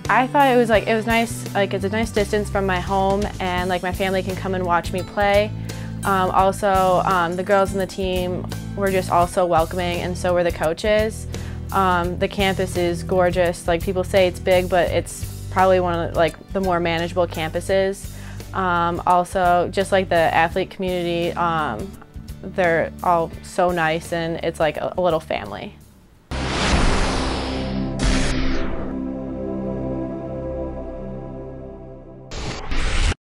I thought it was nice, like it's a nice distance from my home, and like my family can come and watch me play. Also, the girls in the team were just also welcoming, and so were the coaches. The campus is gorgeous. Like people say it's big, but it's probably one of the more manageable campuses. Also, just like the athlete community, they're all so nice, and it's like a little family.